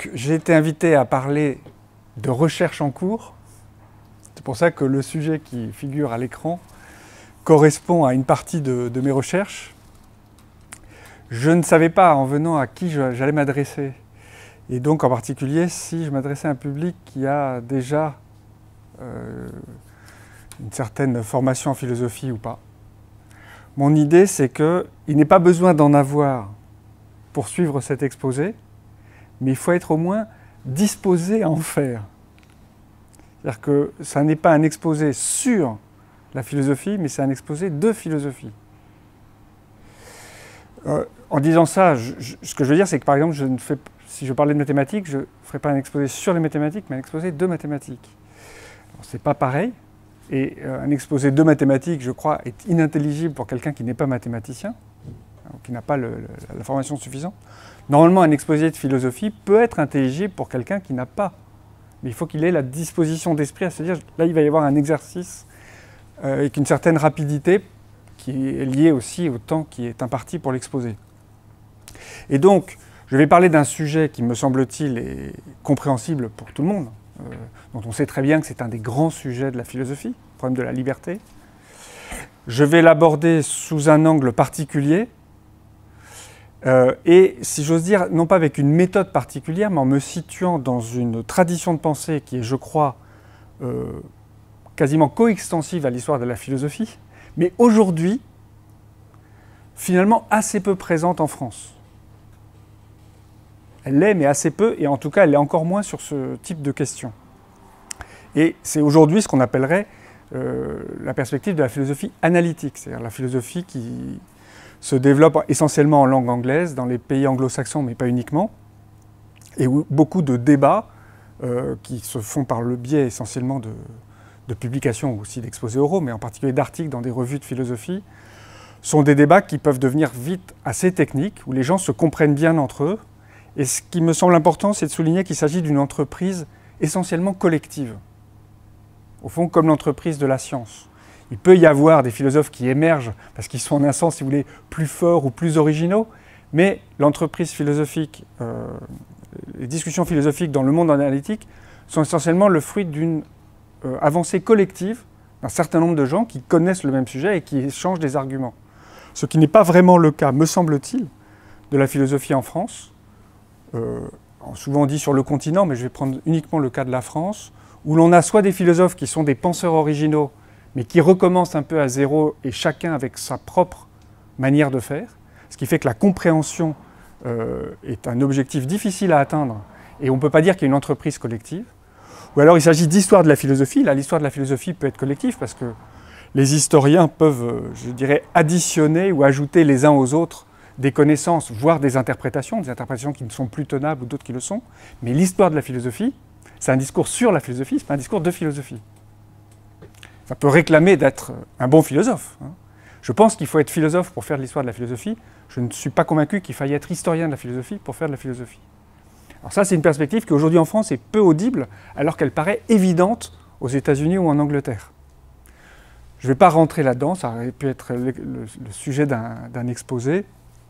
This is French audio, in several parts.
j'ai été invité à parler de recherche en cours. C'est pour ça que le sujet qui figure à l'écran correspond à une partie de mes recherches. Je ne savais pas en venant à qui j'allais m'adresser. Et donc en particulier si je m'adressais à un public qui a déjà une certaine formation en philosophie ou pas. Mon idée, c'est qu'il n'est pas besoin d'en avoir pour suivre cet exposé, mais il faut être au moins disposé à en faire. C'est-à-dire que ça n'est pas un exposé sur la philosophie, mais c'est un exposé de philosophie. En disant ça, ce que je veux dire, c'est que par exemple, si je parlais de mathématiques, je ne ferais pas un exposé sur les mathématiques, mais un exposé de mathématiques. Ce n'est pas pareil. Et un exposé de mathématiques, je crois, est inintelligible pour quelqu'un qui n'est pas mathématicien, qui n'a pas la formation suffisante. Normalement, un exposé de philosophie peut être intelligible pour quelqu'un qui n'a pas. Mais il faut qu'il ait la disposition d'esprit à se dire, là, il va y avoir un exercice avec une certaine rapidité qui est liée aussi au temps qui est imparti pour l'exposé. Et donc, je vais parler d'un sujet qui, me semble-t-il, est compréhensible pour tout le monde, dont on sait très bien que c'est un des grands sujets de la philosophie, le problème de la liberté. Je vais l'aborder sous un angle particulier, et si j'ose dire, non pas avec une méthode particulière, mais en me situant dans une tradition de pensée qui est, je crois, quasiment coextensive à l'histoire de la philosophie, mais aujourd'hui, finalement assez peu présente en France. Elle l'est, mais assez peu, et en tout cas, elle l'est encore moins sur ce type de questions. Et c'est aujourd'hui ce qu'on appellerait la perspective de la philosophie analytique, c'est-à-dire la philosophie qui se développe essentiellement en langue anglaise, dans les pays anglo-saxons, mais pas uniquement, et où beaucoup de débats qui se font par le biais essentiellement de publications, aussi d'exposés oraux, mais en particulier d'articles dans des revues de philosophie, sont des débats qui peuvent devenir vite assez techniques, où les gens se comprennent bien entre eux. Et ce qui me semble important, c'est de souligner qu'il s'agit d'une entreprise essentiellement collective. Au fond, comme l'entreprise de la science. Il peut y avoir des philosophes qui émergent parce qu'ils sont en un sens, si vous voulez, plus forts ou plus originaux, mais l'entreprise philosophique, les discussions philosophiques dans le monde analytique sont essentiellement le fruit d'une avancée collective d'un certain nombre de gens qui connaissent le même sujet et qui échangent des arguments. Ce qui n'est pas vraiment le cas, me semble-t-il, de la philosophie en France. Souvent on dit sur le continent, mais je vais prendre uniquement le cas de la France, où l'on a soit des philosophes qui sont des penseurs originaux, mais qui recommencent un peu à zéro, et chacun avec sa propre manière de faire, ce qui fait que la compréhension est un objectif difficile à atteindre, et on ne peut pas dire qu'il y a une entreprise collective. Ou alors il s'agit d'histoire de la philosophie. Là, l'histoire de la philosophie peut être collective, parce que les historiens peuvent, je dirais, additionner ou ajouter les uns aux autres des connaissances, voire des interprétations qui ne sont plus tenables ou d'autres qui le sont. Mais l'histoire de la philosophie, c'est un discours sur la philosophie, ce n'est pas un discours de philosophie. Ça peut réclamer d'être un bon philosophe. Je pense qu'il faut être philosophe pour faire de l'histoire de la philosophie. Je ne suis pas convaincu qu'il faille être historien de la philosophie pour faire de la philosophie. Alors ça, c'est une perspective qui aujourd'hui en France est peu audible, alors qu'elle paraît évidente aux États-Unis ou en Angleterre. Je ne vais pas rentrer là-dedans, ça aurait pu être le sujet d'un exposé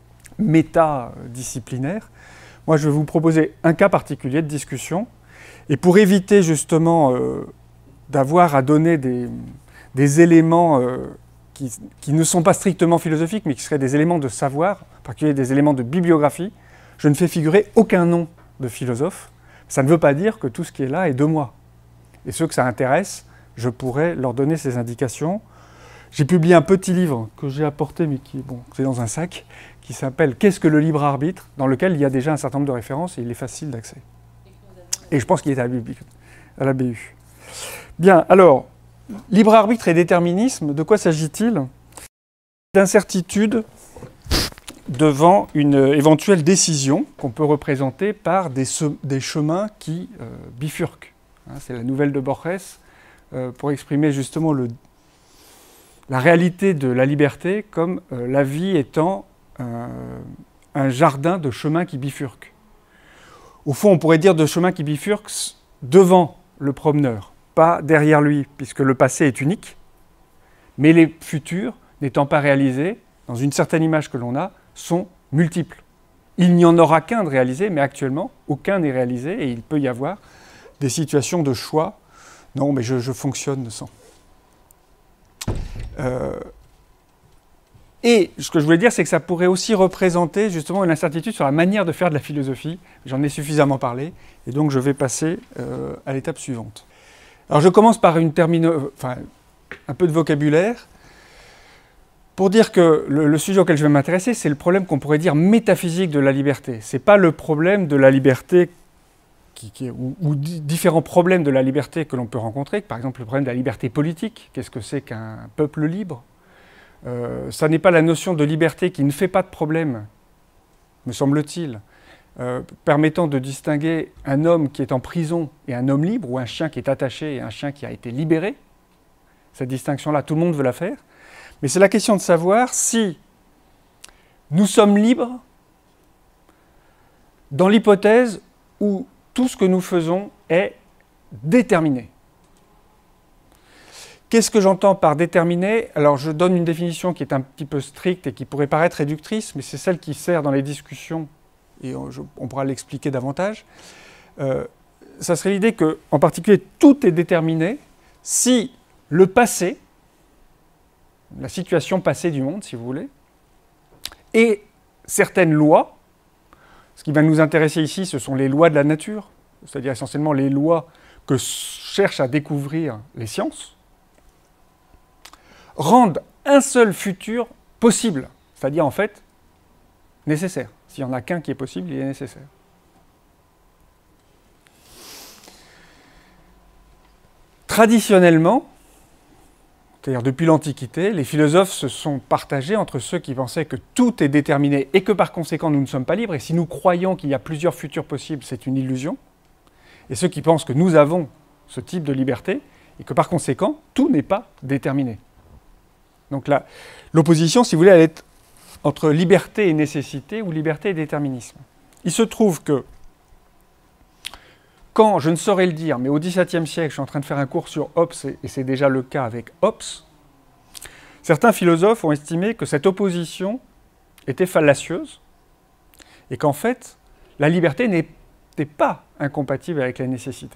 métadisciplinaire. Moi, je vais vous proposer un cas particulier de discussion. Et pour éviter justement d'avoir à donner des éléments qui ne sont pas strictement philosophiques, mais qui seraient des éléments de savoir, en particulier des éléments de bibliographie, je ne fais figurer aucun nom de philosophe. Ça ne veut pas dire que tout ce qui est là est de moi. Et ceux que ça intéresse, je pourrais leur donner ces indications. J'ai publié un petit livre que j'ai apporté, mais qui c'est dans un sac, qui s'appelle « Qu'est-ce que le libre arbitre ?», dans lequel il y a déjà un certain nombre de références et il est facile d'accès. Et je pense qu'il est à la BU. Bien, alors, libre arbitre et déterminisme, de quoi s'agit-il ? D'incertitude devant une éventuelle décision qu'on peut représenter par des chemins qui bifurquent. C'est la nouvelle de Borges pour exprimer justement la réalité de la liberté comme la vie étant un jardin de chemins qui bifurquent. Au fond, on pourrait dire de chemins qui bifurquent devant le promeneur, pas derrière lui, puisque le passé est unique, mais les futurs, n'étant pas réalisés, dans une certaine image que l'on a, sont multiples. il n'y en aura qu'un de réalisé, mais actuellement, aucun n'est réalisé, et il peut y avoir des situations de choix. Non, mais je fonctionne sans. Et ce que je voulais dire, c'est que ça pourrait aussi représenter justement une incertitude sur la manière de faire de la philosophie. J'en ai suffisamment parlé, et donc je vais passer à l'étape suivante. Alors je commence par un peu de vocabulaire, pour dire que le sujet auquel je vais m'intéresser, c'est le problème qu'on pourrait dire métaphysique de la liberté. Ce n'est pas le problème de la liberté, ou différents problèmes de la liberté que l'on peut rencontrer, par exemple le problème de la liberté politique. Qu'est-ce que c'est qu'un peuple libre ? Ça n'est pas la notion de liberté qui ne fait pas de problème, me semble-t-il, permettant de distinguer un homme qui est en prison et un homme libre, ou un chien qui est attaché et un chien qui a été libéré. Cette distinction-là, tout le monde veut la faire. Mais c'est la question de savoir si nous sommes libres dans l'hypothèse où tout ce que nous faisons est déterminé. Qu'est-ce que j'entends par déterminé? Alors je donne une définition qui est un petit peu stricte et qui pourrait paraître réductrice, mais c'est celle qui sert dans les discussions et on pourra l'expliquer davantage. Ça serait l'idée que, en particulier, tout est déterminé si le passé, la situation passée du monde, si vous voulez, et certaines lois. Ce qui va nous intéresser ici, ce sont les lois de la nature, c'est-à-dire essentiellement les lois que cherchent à découvrir les sciences, rendent un seul futur possible, c'est-à-dire en fait nécessaire. S'il n'y en a qu'un qui est possible, il est nécessaire. Traditionnellement, c'est-à-dire depuis l'Antiquité, les philosophes se sont partagés entre ceux qui pensaient que tout est déterminé et que par conséquent nous ne sommes pas libres, et si nous croyons qu'il y a plusieurs futurs possibles, c'est une illusion, et ceux qui pensent que nous avons ce type de liberté et que par conséquent tout n'est pas déterminé. Donc là, l'opposition, si vous voulez, elle est entre liberté et nécessité ou liberté et déterminisme. Il se trouve que quand, je ne saurais le dire, mais au XVIIe siècle, je suis en train de faire un cours sur Hobbes, et c'est déjà le cas avec Hobbes, certains philosophes ont estimé que cette opposition était fallacieuse, et qu'en fait, la liberté n'était pas incompatible avec la nécessité.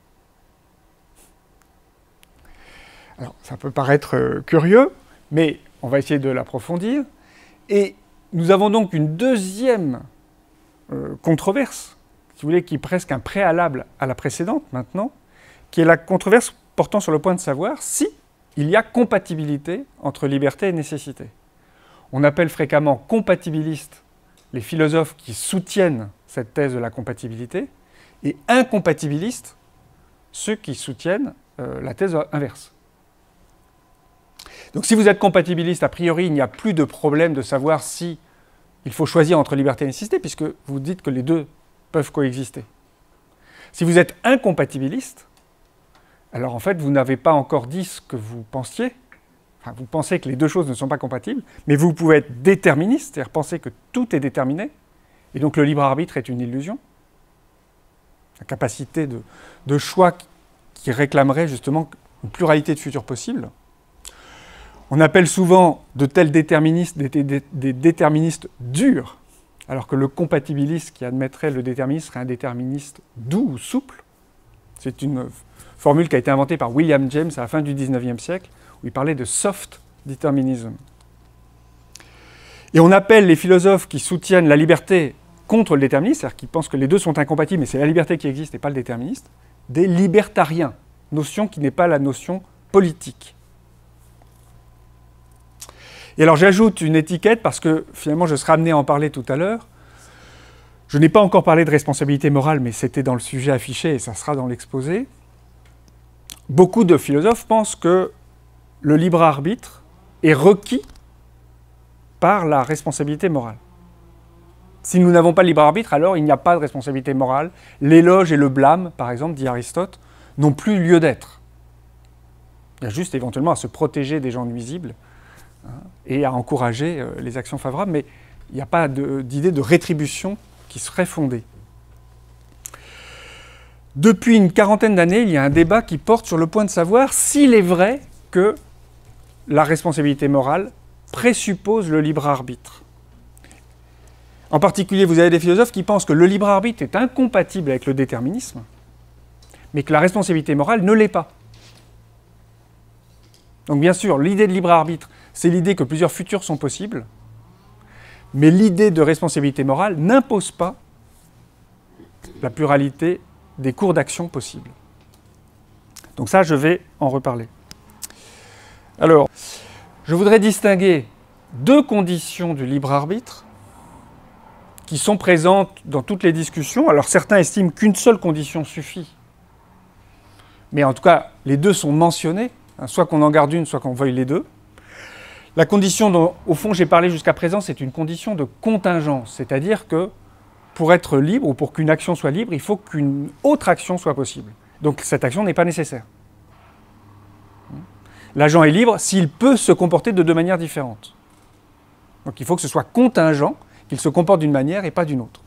Alors, ça peut paraître curieux, mais on va essayer de l'approfondir. Et nous avons donc une deuxième controverse, si vous voulez, qui est presque un préalable à la précédente maintenant, qui est la controverse portant sur le point de savoir si il y a compatibilité entre liberté et nécessité. On appelle fréquemment compatibilistes les philosophes qui soutiennent cette thèse de la compatibilité, et incompatibilistes ceux qui soutiennent la thèse inverse. Donc si vous êtes compatibiliste, a priori, il n'y a plus de problème de savoir si il faut choisir entre liberté et nécessité, puisque vous dites que les deux peuvent coexister. Si vous êtes incompatibiliste, alors en fait, vous n'avez pas encore dit ce que vous pensiez. Enfin, vous pensez que les deux choses ne sont pas compatibles, mais vous pouvez être déterministe, c'est-à-dire penser que tout est déterminé, et donc le libre arbitre est une illusion. La capacité de choix qui réclamerait justement une pluralité de futurs possibles. On appelle souvent de tels déterministes des déterministes durs, alors que le compatibiliste qui admettrait le déterminisme serait un déterministe doux ou souple. C'est une formule qui a été inventée par William James à la fin du XIXe siècle, où il parlait de soft determinism. Et on appelle les philosophes qui soutiennent la liberté contre le déterminisme, c'est-à-dire qui pensent que les deux sont incompatibles, mais c'est la liberté qui existe et pas le déterministe, des libertariens, notion qui n'est pas la notion politique. Et alors j'ajoute une étiquette parce que finalement je serai amené à en parler tout à l'heure. Je n'ai pas encore parlé de responsabilité morale, mais c'était dans le sujet affiché et ça sera dans l'exposé. Beaucoup de philosophes pensent que le libre arbitre est requis par la responsabilité morale. Si nous n'avons pas de libre arbitre, alors il n'y a pas de responsabilité morale. L'éloge et le blâme, par exemple, dit Aristote, n'ont plus lieu d'être. Il y a juste éventuellement à se protéger des gens nuisibles, et à encourager les actions favorables, mais il n'y a pas d'idée de rétribution qui serait fondée. Depuis une quarantaine d'années, il y a un débat qui porte sur le point de savoir s'il est vrai que la responsabilité morale présuppose le libre arbitre. En particulier, vous avez des philosophes qui pensent que le libre arbitre est incompatible avec le déterminisme, mais que la responsabilité morale ne l'est pas. Donc bien sûr, l'idée de libre arbitre, c'est l'idée que plusieurs futurs sont possibles, mais l'idée de responsabilité morale n'impose pas la pluralité des cours d'action possibles. Donc ça, je vais en reparler. Alors, je voudrais distinguer deux conditions du libre arbitre qui sont présentes dans toutes les discussions. Alors certains estiment qu'une seule condition suffit. Mais en tout cas, les deux sont mentionnés, hein, soit qu'on en garde une, soit qu'on veuille les deux. La condition dont, au fond, j'ai parlé jusqu'à présent, c'est une condition de contingence. C'est-à-dire que pour être libre, ou pour qu'une action soit libre, il faut qu'une autre action soit possible. Donc cette action n'est pas nécessaire. L'agent est libre s'il peut se comporter de deux manières différentes. Donc il faut que ce soit contingent, qu'il se comporte d'une manière et pas d'une autre.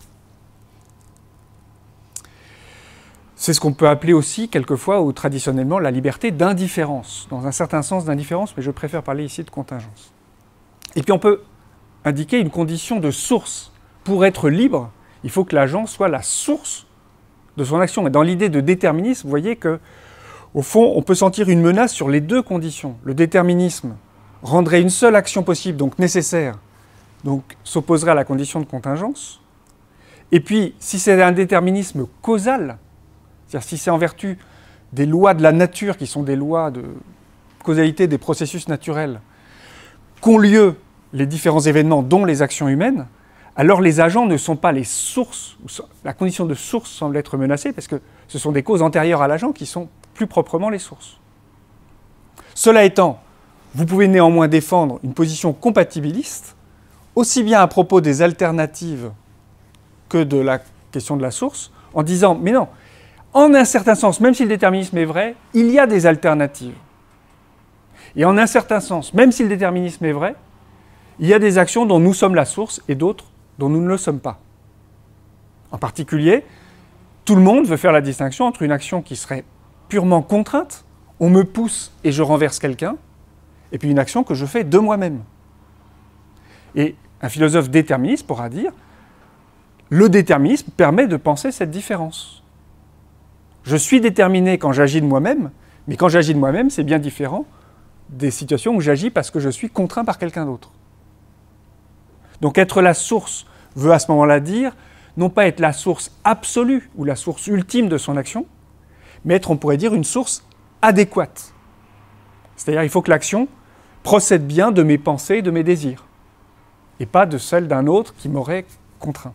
C'est ce qu'on peut appeler aussi, quelquefois, ou traditionnellement, la liberté d'indifférence, dans un certain sens d'indifférence, mais je préfère parler ici de contingence. Et puis on peut indiquer une condition de source. Pour être libre, il faut que l'agent soit la source de son action. Et dans l'idée de déterminisme, vous voyez que, au fond, on peut sentir une menace sur les deux conditions. Le déterminisme rendrait une seule action possible, donc nécessaire, donc s'opposerait à la condition de contingence. Et puis, si c'est un déterminisme causal, c'est-à-dire si c'est en vertu des lois de la nature, qui sont des lois de causalité des processus naturels, qu'ont lieu les différents événements, dont les actions humaines, alors les agents ne sont pas les sources, la condition de source semble être menacée, parce que ce sont des causes antérieures à l'agent qui sont plus proprement les sources. Cela étant, vous pouvez néanmoins défendre une position compatibiliste, aussi bien à propos des alternatives que de la question de la source, en disant, mais non, en un certain sens, même si le déterminisme est vrai, il y a des alternatives. Et en un certain sens, même si le déterminisme est vrai, il y a des actions dont nous sommes la source et d'autres dont nous ne le sommes pas. En particulier, tout le monde veut faire la distinction entre une action qui serait purement contrainte, on me pousse et je renverse quelqu'un, et puis une action que je fais de moi-même. Et un philosophe déterministe pourra dire, le déterminisme permet de penser cette différence. Je suis déterminé quand j'agis de moi-même, mais quand j'agis de moi-même, c'est bien différent des situations où j'agis parce que je suis contraint par quelqu'un d'autre. Donc être la source veut à ce moment-là dire, non pas être la source absolue ou la source ultime de son action, mais être, on pourrait dire, une source adéquate. C'est-à-dire il faut que l'action procède bien de mes pensées et de mes désirs, et pas de celle d'un autre qui m'aurait contraint.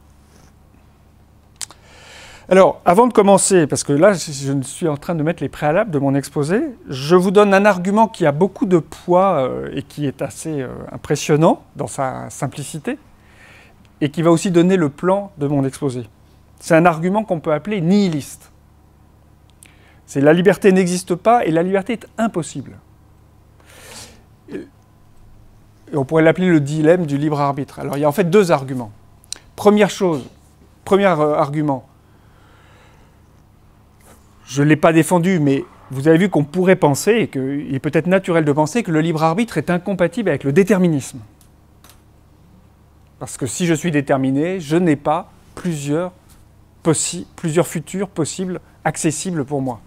Alors, avant de commencer, parce que là, je suis en train de mettre les préalables de mon exposé, je vous donne un argument qui a beaucoup de poids et qui est assez impressionnant dans sa simplicité, et qui va aussi donner le plan de mon exposé. C'est un argument qu'on peut appeler nihiliste. C'est la liberté n'existe pas et la liberté est impossible. Et on pourrait l'appeler le dilemme du libre arbitre. Alors, il y a en fait deux arguments. Premier argument, je ne l'ai pas défendu, mais vous avez vu qu'on pourrait penser, et qu'il est peut-être naturel de penser, que le libre arbitre est incompatible avec le déterminisme. Parce que si je suis déterminé, je n'ai pas plusieurs futurs possibles, accessibles pour moi.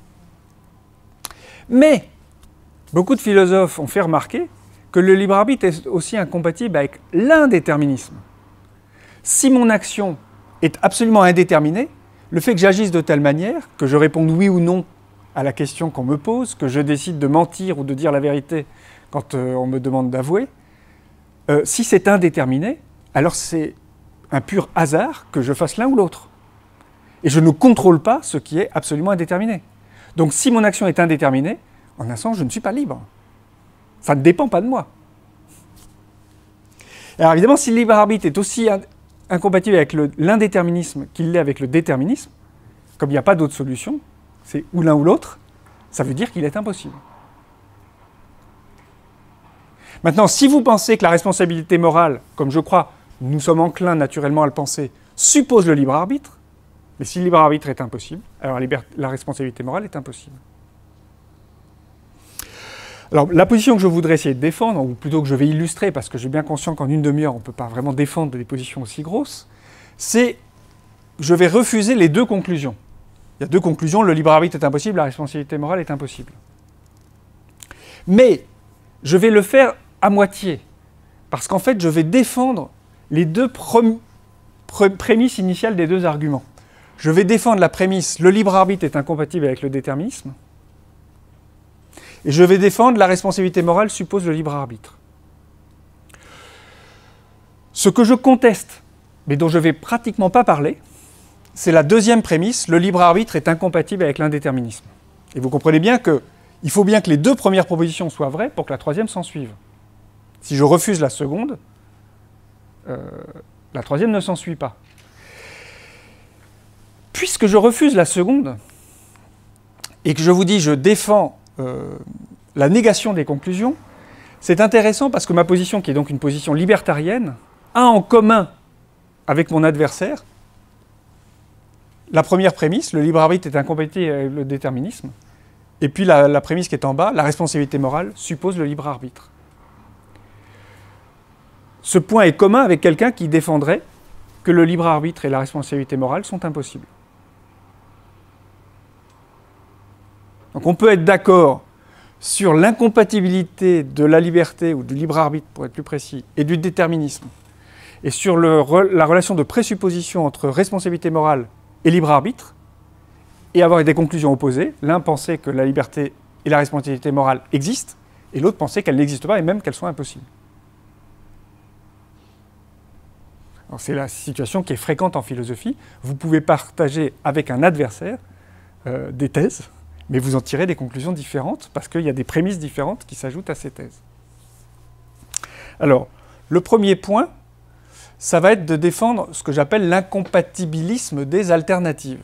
Mais, beaucoup de philosophes ont fait remarquer que le libre arbitre est aussi incompatible avec l'indéterminisme. Si mon action est absolument indéterminée, le fait que j'agisse de telle manière, que je réponde oui ou non à la question qu'on me pose, que je décide de mentir ou de dire la vérité quand on me demande d'avouer, si c'est indéterminé, alors c'est un pur hasard que je fasse l'un ou l'autre. Et je ne contrôle pas ce qui est absolument indéterminé. Donc si mon action est indéterminée, en un sens, je ne suis pas libre. Ça ne dépend pas de moi. Alors évidemment, si le libre arbitre est aussi incompatible avec l'indéterminisme qu'il l'est avec le déterminisme, comme il n'y a pas d'autre solution, c'est ou l'un ou l'autre, ça veut dire qu'il est impossible. Maintenant, si vous pensez que la responsabilité morale, comme je crois, nous sommes enclins naturellement à le penser, suppose le libre arbitre, mais si le libre arbitre est impossible, alors la responsabilité morale est impossible. Alors, la position que je voudrais essayer de défendre, ou plutôt que je vais illustrer, parce que j'ai bien conscience qu'en une demi-heure, on ne peut pas vraiment défendre des positions aussi grosses, c'est je vais refuser les deux conclusions. Il y a deux conclusions, le libre arbitre est impossible, la responsabilité morale est impossible. Mais je vais le faire à moitié, parce qu'en fait, je vais défendre les deux prémices initiales des deux arguments. Je vais défendre la prémisse « le libre arbitre est incompatible avec le déterminisme » et je vais défendre la responsabilité morale suppose le libre arbitre. Ce que je conteste, mais dont je ne vais pratiquement pas parler, c'est la deuxième prémisse, le libre arbitre est incompatible avec l'indéterminisme. Et vous comprenez bien qu'il faut bien que les deux premières propositions soient vraies pour que la troisième s'en suive. Si je refuse la seconde, la troisième ne s'ensuit pas. Puisque je refuse la seconde, et que je vous dis je défends la négation des conclusions, c'est intéressant parce que ma position, qui est donc une position libertarienne, a en commun avec mon adversaire la première prémisse, le libre arbitre est incompatible avec le déterminisme, et puis la prémisse qui est en bas, la responsabilité morale suppose le libre arbitre. Ce point est commun avec quelqu'un qui défendrait que le libre arbitre et la responsabilité morale sont impossibles. Donc on peut être d'accord sur l'incompatibilité de la liberté, ou du libre arbitre pour être plus précis, et du déterminisme, et sur la relation de présupposition entre responsabilité morale et libre arbitre, et avoir des conclusions opposées. L'un pensait que la liberté et la responsabilité morale existent, et l'autre pensait qu'elles n'existent pas, et même qu'elles sont impossibles. C'est la situation qui est fréquente en philosophie. Vous pouvez partager avec un adversaire des thèses, mais vous en tirez des conclusions différentes, parce qu'il y a des prémices différentes qui s'ajoutent à ces thèses. Alors, le premier point, ça va être de défendre ce que j'appelle l'incompatibilisme des alternatives.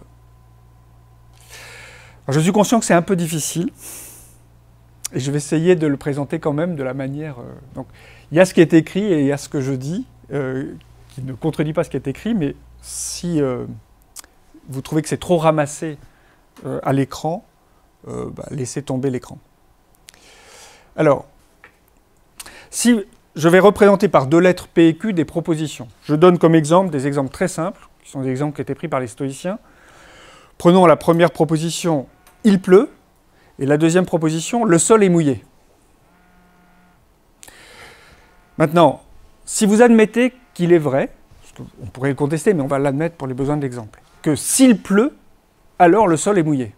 Alors, je suis conscient que c'est un peu difficile, et je vais essayer de le présenter quand même de la manière... Donc, il y a ce qui est écrit et il y a ce que je dis, qui ne contredit pas ce qui est écrit, mais si vous trouvez que c'est trop ramassé à l'écran, laissez tomber l'écran. Alors, si je vais représenter par deux lettres P et Q des propositions, je donne comme exemple des exemples très simples, qui sont des exemples qui étaient pris par les stoïciens. Prenons la première proposition, il pleut, et la deuxième proposition, le sol est mouillé. Maintenant, si vous admettez qu'il est vrai, on pourrait le contester, mais on va l'admettre pour les besoins de l'exemple, que s'il pleut, alors le sol est mouillé.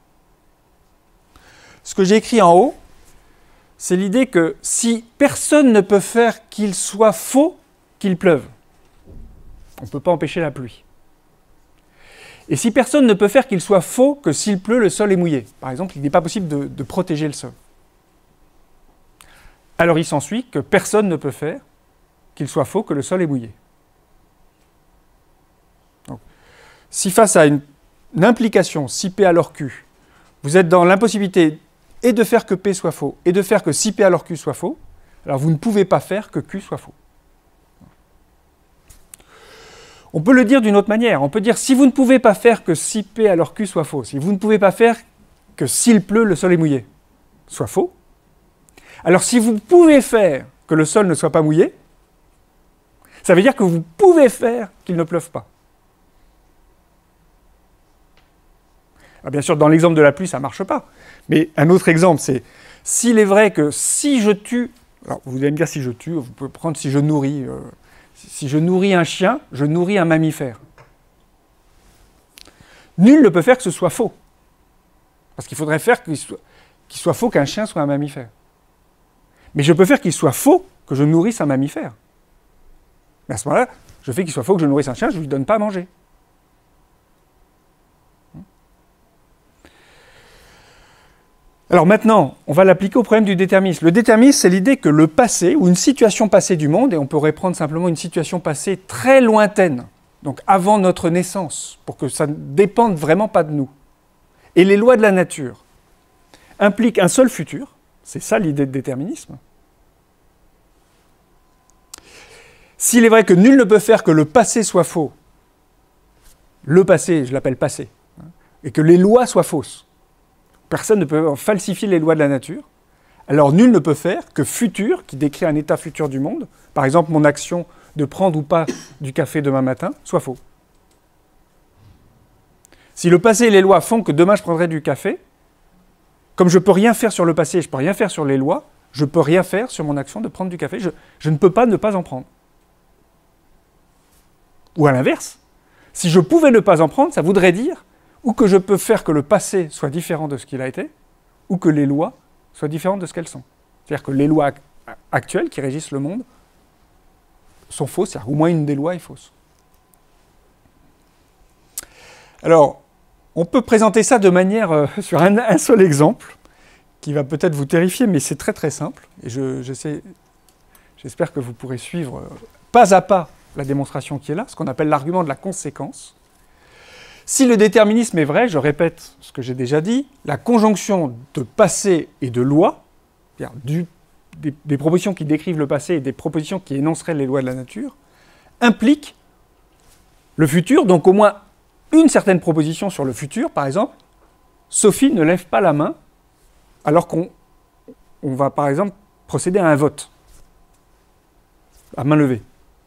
Ce que j'ai écrit en haut, c'est l'idée que si personne ne peut faire qu'il soit faux qu'il pleuve, on ne peut pas empêcher la pluie. Et si personne ne peut faire qu'il soit faux que s'il pleut, le sol est mouillé. Par exemple, il n'est pas possible de protéger le sol. Alors il s'ensuit que personne ne peut faire qu'il soit faux que le sol est mouillé. Donc, si face à une implication, si P alors Q, vous êtes dans l'impossibilité et de faire que P soit faux, et de faire que si P alors Q soit faux, alors vous ne pouvez pas faire que Q soit faux. On peut le dire d'une autre manière. On peut dire, si vous ne pouvez pas faire que si P alors Q soit faux, si vous ne pouvez pas faire que s'il pleut, le sol est mouillé, soit faux, alors si vous pouvez faire que le sol ne soit pas mouillé, ça veut dire que vous pouvez faire qu'il ne pleuve pas. Alors bien sûr, dans l'exemple de la pluie, ça ne marche pas. Mais un autre exemple, c'est s'il est vrai que si je tue... Alors, vous allez me dire si je tue, vous pouvez prendre si je nourris... si je nourris un chien, je nourris un mammifère. Nul ne peut faire que ce soit faux. Parce qu'il faudrait faire qu'il soit faux qu'un chien soit un mammifère. Mais je peux faire qu'il soit faux que je nourrisse un mammifère. Mais à ce moment-là, je fais qu'il soit faux que je nourrisse un chien, je ne lui donne pas à manger. Alors maintenant, on va l'appliquer au problème du déterminisme. Le déterminisme, c'est l'idée que le passé, ou une situation passée du monde, et on pourrait prendre simplement une situation passée très lointaine, donc avant notre naissance, pour que ça ne dépende vraiment pas de nous, et les lois de la nature, impliquent un seul futur, c'est ça l'idée de déterminisme. S'il est vrai que nul ne peut faire que le passé soit faux, le passé, je l'appelle passé, et que les lois soient fausses, personne ne peut falsifier les lois de la nature, alors nul ne peut faire que futur, qui décrit un état futur du monde, par exemple mon action de prendre ou pas du café demain matin, soit faux. Si le passé et les lois font que demain je prendrai du café, comme je ne peux rien faire sur le passé et je ne peux rien faire sur les lois, je ne peux rien faire sur mon action de prendre du café. Je ne peux pas ne pas en prendre. Ou à l'inverse, si je pouvais ne pas en prendre, ça voudrait dire ou que je peux faire que le passé soit différent de ce qu'il a été, ou que les lois soient différentes de ce qu'elles sont. C'est-à-dire que les lois actuelles qui régissent le monde sont fausses, c'est-à-dire au moins une des lois est fausse. Alors, on peut présenter ça de manière sur un seul exemple, qui va peut-être vous terrifier, mais c'est très très simple. Et j'espère que vous pourrez suivre pas à pas la démonstration qui est là, ce qu'on appelle l'argument de la conséquence. Si le déterminisme est vrai, je répète ce que j'ai déjà dit, la conjonction de passé et de loi, c'est-à-dire des propositions qui décrivent le passé et des propositions qui énonceraient les lois de la nature, implique le futur, donc au moins une certaine proposition sur le futur. Par exemple, Sophie ne lève pas la main alors qu'on va par exemple procéder à un vote, à main levée.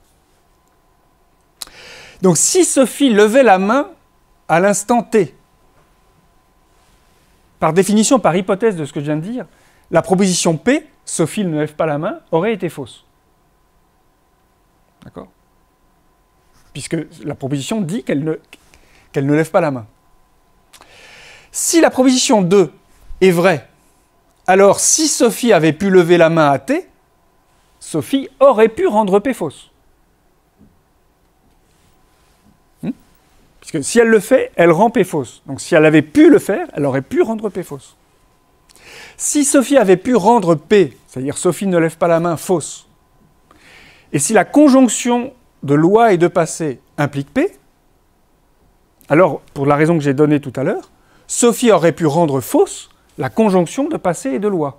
Donc si Sophie levait la main à l'instant T, par définition, par hypothèse de ce que je viens de dire, la proposition P, Sophie ne lève pas la main, aurait été fausse. D'accord ? Puisque la proposition dit qu'elle ne lève pas la main. Si la proposition 2 est vraie, alors si Sophie avait pu lever la main à T, Sophie aurait pu rendre P fausse. Puisque si elle le fait, elle rend P fausse. Donc si elle avait pu le faire, elle aurait pu rendre P fausse. Si Sophie avait pu rendre P, c'est-à-dire Sophie ne lève pas la main, fausse, et si la conjonction de loi et de passé implique P, alors, pour la raison que j'ai donnée tout à l'heure, Sophie aurait pu rendre fausse la conjonction de passé et de loi.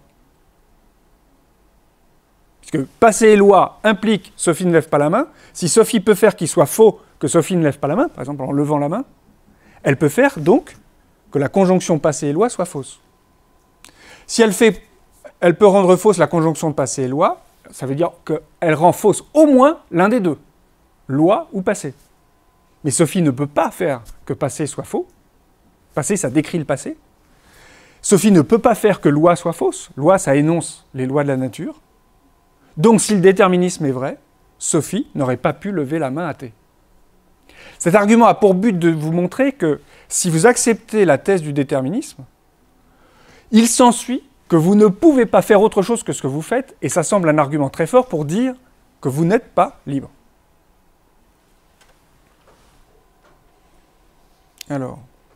Puisque passé et loi impliquent Sophie ne lève pas la main. Si Sophie peut faire qu'il soit faux que Sophie ne lève pas la main, par exemple en levant la main, elle peut faire donc que la conjonction passé et loi soit fausse. Si elle peut rendre fausse la conjonction de passé et loi, ça veut dire qu'elle rend fausse au moins l'un des deux, loi ou passé. Mais Sophie ne peut pas faire que passé soit faux. Passé, ça décrit le passé. Sophie ne peut pas faire que loi soit fausse. Loi, ça énonce les lois de la nature. Donc, si le déterminisme est vrai, Sophie n'aurait pas pu lever la main à T. Cet argument a pour but de vous montrer que si vous acceptez la thèse du déterminisme, il s'ensuit que vous ne pouvez pas faire autre chose que ce que vous faites, et ça semble un argument très fort pour dire que vous n'êtes pas libre. Alors,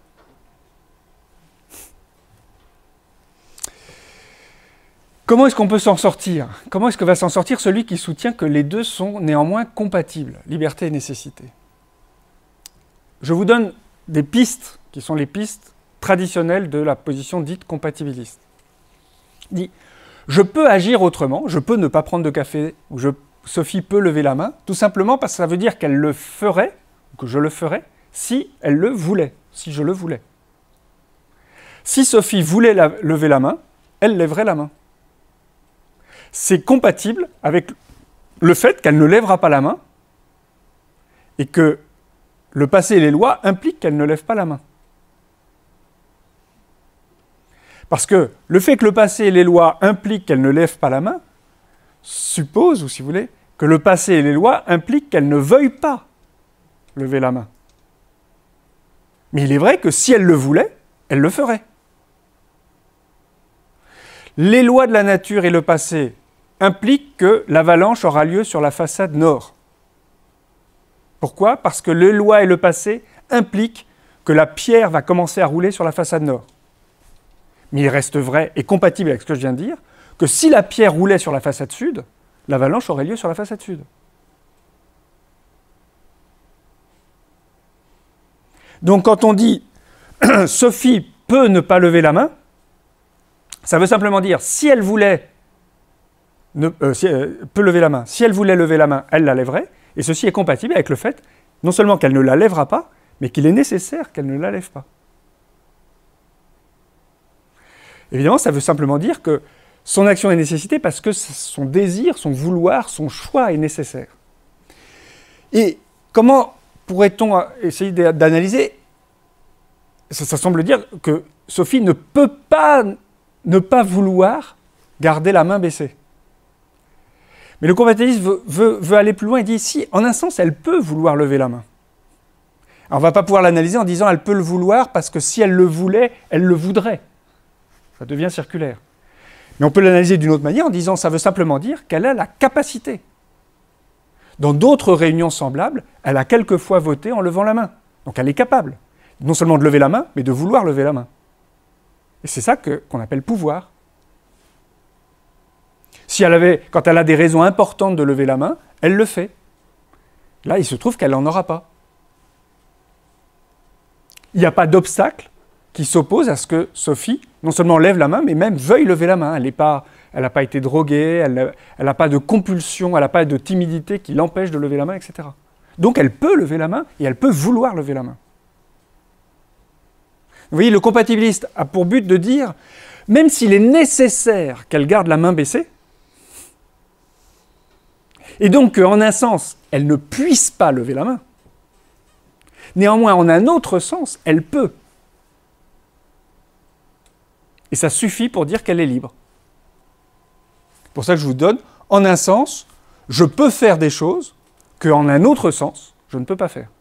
comment est-ce qu'on peut s'en sortir? Comment est-ce que va s'en sortir celui qui soutient que les deux sont néanmoins compatibles, liberté et nécessité? Je vous donne des pistes qui sont les pistes traditionnelles de la position dite compatibiliste. Il dit, je peux agir autrement, je peux ne pas prendre de café, ou Sophie peut lever la main, tout simplement parce que ça veut dire qu'elle le ferait, ou que je le ferais, si elle le voulait, si je le voulais. Si Sophie voulait lever la main, elle lèverait la main. C'est compatible avec le fait qu'elle ne lèvera pas la main et que le passé et les lois impliquent qu'elle ne lève pas la main. Parce que le fait que le passé et les lois impliquent qu'elle ne lève pas la main suppose, ou si vous voulez, que le passé et les lois impliquent qu'elle ne veuille pas lever la main. Mais il est vrai que si elle le voulait, elle le ferait. Les lois de la nature et le passé impliquent que l'avalanche aura lieu sur la façade nord. Pourquoi? Parce que les lois et le passé impliquent que la pierre va commencer à rouler sur la façade nord. Mais il reste vrai et compatible avec ce que je viens de dire, que si la pierre roulait sur la façade sud, l'avalanche aurait lieu sur la façade sud. Donc quand on dit « Sophie peut ne pas lever la main », ça veut simplement dire si elle voulait peut lever la main. Si elle voulait lever la main, elle la lèverait. Et ceci est compatible avec le fait, non seulement qu'elle ne la lèvera pas, mais qu'il est nécessaire qu'elle ne la lève pas. Évidemment, ça veut simplement dire que son action est nécessitée parce que son désir, son vouloir, son choix est nécessaire. Et comment pourrait-on essayer d'analyser? Ça semble dire que Sophie ne peut pas ne pas vouloir garder la main baissée. Mais le compatibiliste veut aller plus loin et dit, si, en un sens, elle peut vouloir lever la main. Alors, on ne va pas pouvoir l'analyser en disant, elle peut le vouloir parce que si elle le voulait, elle le voudrait. Ça devient circulaire. Mais on peut l'analyser d'une autre manière en disant, ça veut simplement dire qu'elle a la capacité. Dans d'autres réunions semblables, elle a quelquefois voté en levant la main. Donc elle est capable, non seulement de lever la main, mais de vouloir lever la main. Et c'est ça qu'on appelle pouvoir. Si quand elle a des raisons importantes de lever la main, elle le fait. Là, il se trouve qu'elle n'en aura pas. Il n'y a pas d'obstacle qui s'oppose à ce que Sophie, non seulement lève la main, mais même veuille lever la main. Elle n'a pas été droguée, elle n'a pas de compulsion, elle n'a pas de timidité qui l'empêche de lever la main, etc. Donc elle peut lever la main et elle peut vouloir lever la main. Vous voyez, le compatibiliste a pour but de dire, même s'il est nécessaire qu'elle garde la main baissée, et donc qu'en un sens, elle ne puisse pas lever la main, néanmoins, en un autre sens, elle peut. Et ça suffit pour dire qu'elle est libre. C'est pour ça que je vous donne, en un sens, je peux faire des choses qu'en un autre sens, je ne peux pas faire.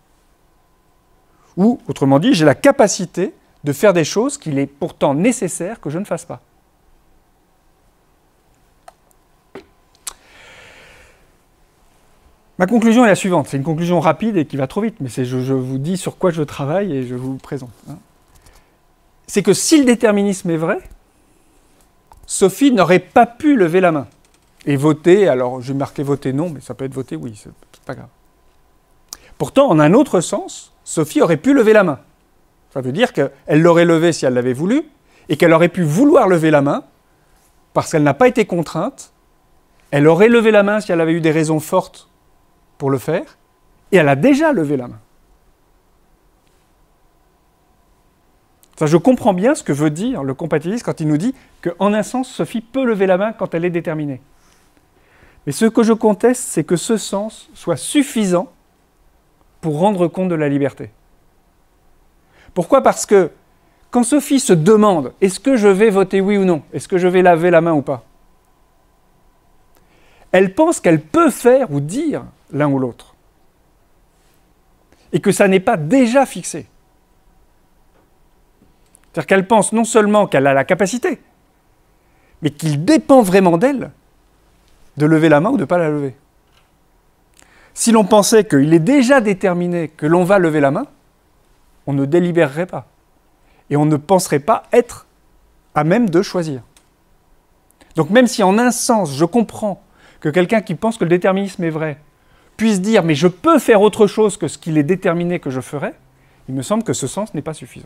Ou, autrement dit, j'ai la capacité de faire des choses qu'il est pourtant nécessaire que je ne fasse pas. Ma conclusion est la suivante. C'est une conclusion rapide et qui va trop vite, mais je vous dis sur quoi je travaille et je vous le présente. C'est que si le déterminisme est vrai, Sophie n'aurait pas pu lever la main et voter. Alors, j'ai marqué voter non, mais ça peut être voter oui, c'est pas grave. Pourtant, en un autre sens, Sophie aurait pu lever la main. Ça veut dire qu'elle l'aurait levée si elle l'avait voulu, et qu'elle aurait pu vouloir lever la main, parce qu'elle n'a pas été contrainte. Elle aurait levé la main si elle avait eu des raisons fortes pour le faire, et elle a déjà levé la main. Ça, je comprends bien ce que veut dire le compatibiliste quand il nous dit qu'en un sens, Sophie peut lever la main quand elle est déterminée. Mais ce que je conteste, c'est que ce sens soit suffisant pour rendre compte de la liberté. Pourquoi? Parce que quand Sophie se demande « est-ce que je vais voter oui ou non? Est-ce que je vais laver la main ou pas ?» elle pense qu'elle peut faire ou dire l'un ou l'autre. Et que ça n'est pas déjà fixé. C'est-à-dire qu'elle pense non seulement qu'elle a la capacité, mais qu'il dépend vraiment d'elle de lever la main ou de ne pas la lever. Si l'on pensait qu'il est déjà déterminé que l'on va lever la main, on ne délibérerait pas. Et on ne penserait pas être à même de choisir. Donc même si en un sens, je comprends que quelqu'un qui pense que le déterminisme est vrai puisse dire « mais je peux faire autre chose que ce qu'il est déterminé que je ferai », il me semble que ce sens n'est pas suffisant.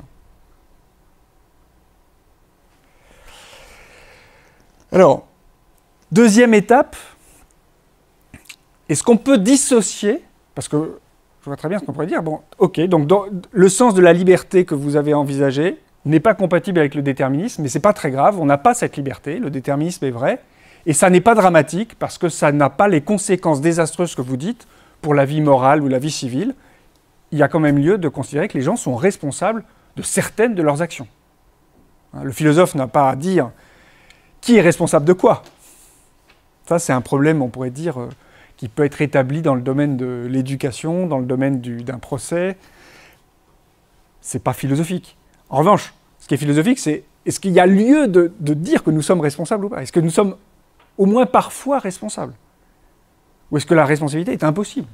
Alors, deuxième étape, est-ce qu'on peut dissocier, parce que je vois très bien ce qu'on pourrait dire, bon, ok, donc le sens de la liberté que vous avez envisagé n'est pas compatible avec le déterminisme, mais ce n'est pas très grave, on n'a pas cette liberté, le déterminisme est vrai, et ça n'est pas dramatique, parce que ça n'a pas les conséquences désastreuses que vous dites pour la vie morale ou la vie civile. Il y a quand même lieu de considérer que les gens sont responsables de certaines de leurs actions. Le philosophe n'a pas à dire qui est responsable de quoi. Ça, c'est un problème, on pourrait dire, qui peut être établi dans le domaine de l'éducation, dans le domaine d'un procès. C'est pas philosophique. En revanche, ce qui est philosophique, c'est est-ce qu'il y a lieu de dire que nous sommes responsables ou pas? Est-ce que nous sommes au moins parfois responsables? Ou est-ce que la responsabilité est impossible?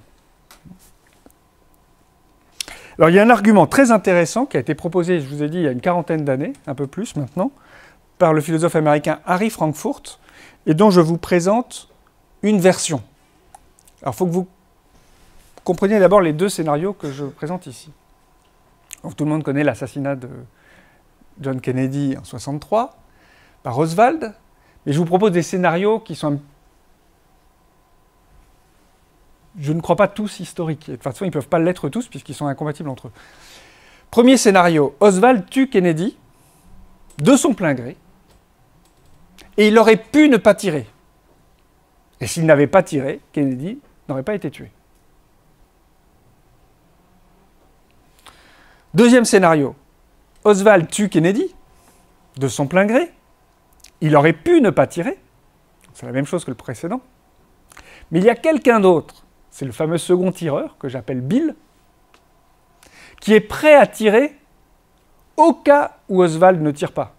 Alors, il y a un argument très intéressant qui a été proposé, je vous ai dit, il y a une quarantaine d'années, un peu plus maintenant, par le philosophe américain Harry Frankfurt, et dont je vous présente une version. Alors, il faut que vous compreniez d'abord les deux scénarios que je présente ici. Donc, tout le monde connaît l'assassinat de John Kennedy en 1963 par Oswald, mais je vous propose des scénarios qui sont, je ne crois pas tous historiques. De toute façon, ils ne peuvent pas l'être tous puisqu'ils sont incompatibles entre eux. Premier scénario, Oswald tue Kennedy de son plein gré, Et il aurait pu ne pas tirer. Et s'il n'avait pas tiré, Kennedy n'aurait pas été tué. Deuxième scénario. Oswald tue Kennedy, de son plein gré. Il aurait pu ne pas tirer. C'est la même chose que le précédent. Mais il y a quelqu'un d'autre, c'est le fameux second tireur, que j'appelle Bill, qui est prêt à tirer au cas où Oswald ne tire pas.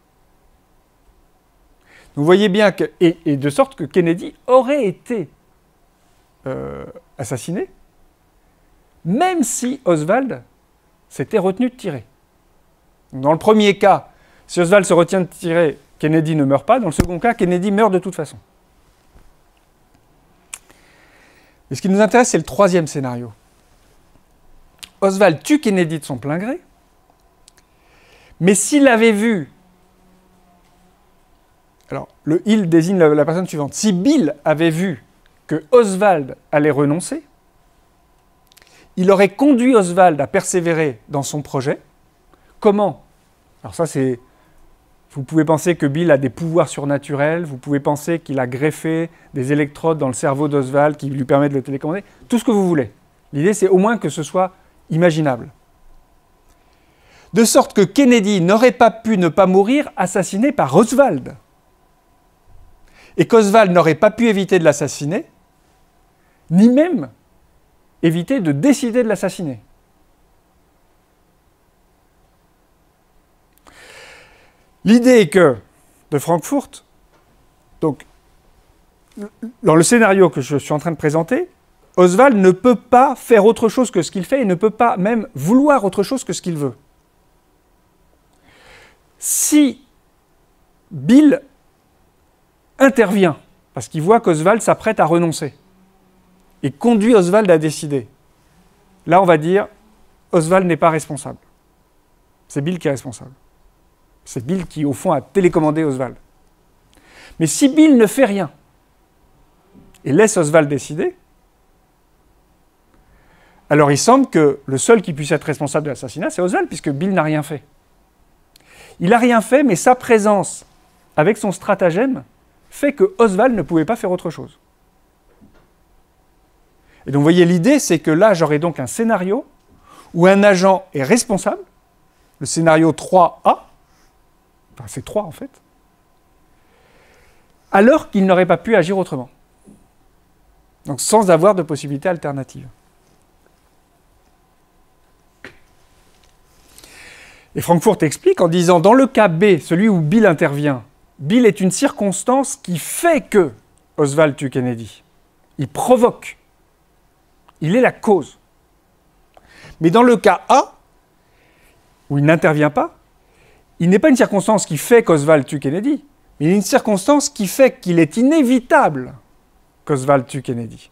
Vous voyez bien que... Et de sorte que Kennedy aurait été assassiné, même si Oswald s'était retenu de tirer. Dans le premier cas, si Oswald se retient de tirer, Kennedy ne meurt pas. Dans le second cas, Kennedy meurt de toute façon. Et ce qui nous intéresse, c'est le troisième scénario. Oswald tue Kennedy de son plein gré, mais s'il avait vu... Alors, le « il » désigne la personne suivante. Si Bill avait vu que Oswald allait renoncer, il aurait conduit Oswald à persévérer dans son projet. Comment? Alors ça, c'est... Vous pouvez penser que Bill a des pouvoirs surnaturels, vous pouvez penser qu'il a greffé des électrodes dans le cerveau d'Oswald qui lui permettent de le télécommander, tout ce que vous voulez. L'idée, c'est au moins que ce soit imaginable. De sorte que Kennedy n'aurait pas pu ne pas mourir assassiné par Oswald. Et qu'Oswald n'aurait pas pu éviter de l'assassiner, ni même éviter de décider de l'assassiner. L'idée est que, de Frankfurt, donc, dans le scénario que je suis en train de présenter, Oswald ne peut pas faire autre chose que ce qu'il fait et ne peut pas même vouloir autre chose que ce qu'il veut. Si Bill intervient, parce qu'il voit qu'Oswald s'apprête à renoncer, et conduit Oswald à décider, là on va dire, Oswald n'est pas responsable. C'est Bill qui est responsable. C'est Bill qui, au fond, a télécommandé Oswald. Mais si Bill ne fait rien et laisse Oswald décider, alors il semble que le seul qui puisse être responsable de l'assassinat, c'est Oswald, puisque Bill n'a rien fait. Il n'a rien fait, mais sa présence, avec son stratagème, fait que Oswald ne pouvait pas faire autre chose. Et donc, vous voyez, l'idée, c'est que là, j'aurai donc un scénario où un agent est responsable, le scénario 3A, enfin, c'est 3 en fait, alors qu'il n'aurait pas pu agir autrement. Donc, sans avoir de possibilité alternative. Et Frankfurt explique en disant, dans le cas B, celui où Bill intervient, Bill est une circonstance qui fait que Oswald tue Kennedy. Il provoque. Il est la cause. Mais dans le cas A, où il n'intervient pas, il n'est pas une circonstance qui fait qu'Oswald tue Kennedy, mais il est une circonstance qui fait qu'il est inévitable qu'Oswald tue Kennedy.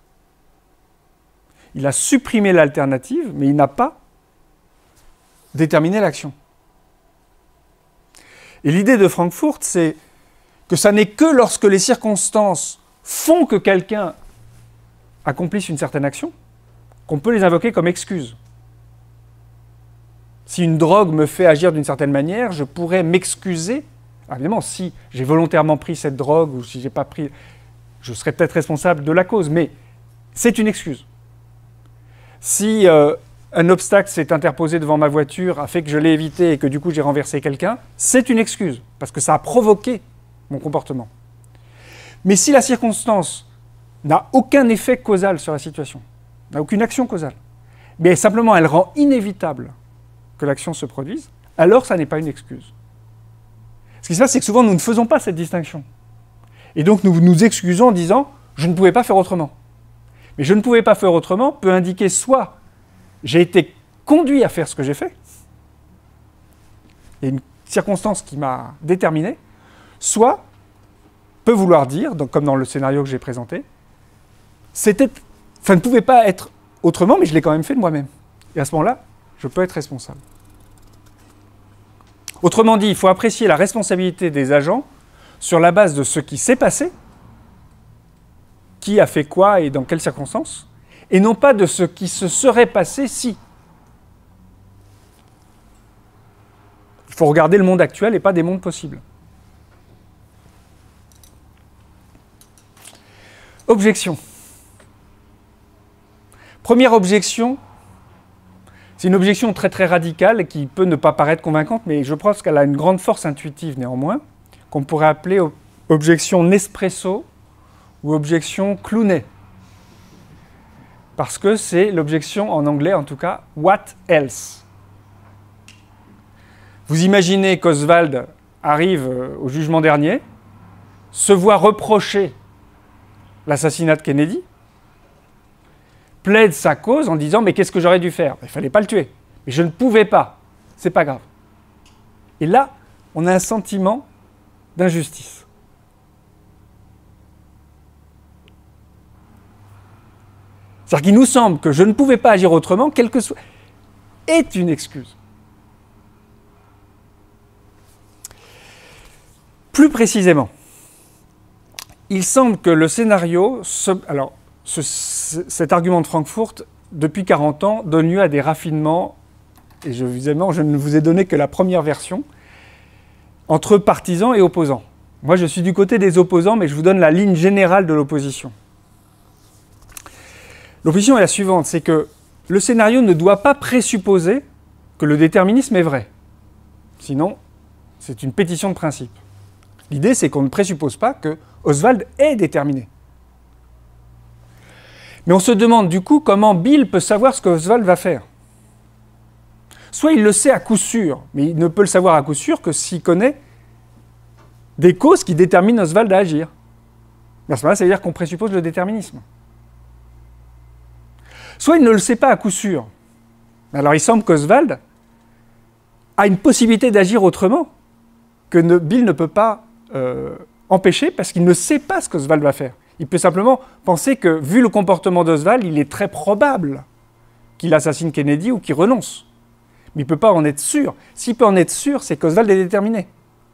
Il a supprimé l'alternative, mais il n'a pas déterminé l'action. Et l'idée de Frankfurt, c'est que ça n'est que lorsque les circonstances font que quelqu'un accomplisse une certaine action qu'on peut les invoquer comme excuse. Si une drogue me fait agir d'une certaine manière, je pourrais m'excuser. Évidemment, si j'ai volontairement pris cette drogue ou si je n'ai pas pris, je serais peut-être responsable de la cause, mais c'est une excuse. Si un obstacle s'est interposé devant ma voiture, a fait que je l'ai évité et que du coup j'ai renversé quelqu'un, c'est une excuse, parce que ça a provoqué mon comportement. Mais si la circonstance n'a aucun effet causal sur la situation, n'a aucune action causale, mais simplement elle rend inévitable que l'action se produise, alors ça n'est pas une excuse. Ce qui se passe, c'est que souvent nous ne faisons pas cette distinction. Et donc nous nous excusons en disant « je ne pouvais pas faire autrement ». Mais « je ne pouvais pas faire autrement » peut indiquer soit j'ai été conduit à faire ce que j'ai fait, il y a une circonstance qui m'a déterminé, soit peut vouloir dire, donc, comme dans le scénario que j'ai présenté, ça ne pouvait pas être autrement, mais je l'ai quand même fait de moi-même. Et à ce moment-là, je peux être responsable. Autrement dit, il faut apprécier la responsabilité des agents sur la base de ce qui s'est passé, qui a fait quoi et dans quelles circonstances, et non pas de ce qui se serait passé si. Il faut regarder le monde actuel et pas des mondes possibles. Objection. Première objection, c'est une objection très très radicale qui peut ne pas paraître convaincante, mais je pense qu'elle a une grande force intuitive néanmoins, qu'on pourrait appeler objection Nespresso ou objection Clooney. Parce que c'est l'objection en anglais, en tout cas, what else? Vous imaginez qu'Oswald arrive au jugement dernier, se voit reprocher l'assassinat de Kennedy, plaide sa cause en disant « mais qu'est-ce que j'aurais dû faire? Il ne fallait pas le tuer. Mais je ne pouvais pas. C'est pas grave. » Et là, on a un sentiment d'injustice. C'est-à-dire qu'il nous semble que je ne pouvais pas agir autrement, quel que soit, est une excuse. Plus précisément, il semble que le scénario... Alors, cet argument de Francfort, depuis 40 ans, donne lieu à des raffinements, et évidemment, je ne vous ai donné que la première version, entre partisans et opposants. Moi, je suis du côté des opposants, mais je vous donne la ligne générale de l'opposition. L'opposition est la suivante, c'est que le scénario ne doit pas présupposer que le déterminisme est vrai. Sinon, c'est une pétition de principe. L'idée, c'est qu'on ne présuppose pas que Oswald est déterminé. Mais on se demande du coup comment Bill peut savoir ce que Oswald va faire. Soit il le sait à coup sûr, mais il ne peut le savoir à coup sûr que s'il connaît des causes qui déterminent Oswald à agir. À ce moment-là, ça veut dire qu'on présuppose le déterminisme. Soit il ne le sait pas à coup sûr. Alors il semble qu'Oswald a une possibilité d'agir autrement que Bill ne peut pas empêcher parce qu'il ne sait pas ce qu'Oswald va faire. Il peut simplement penser que, vu le comportement d'Oswald, il est très probable qu'il assassine Kennedy ou qu'il renonce. Mais il ne peut pas en être sûr. S'il peut en être sûr, c'est qu'Oswald est déterminé.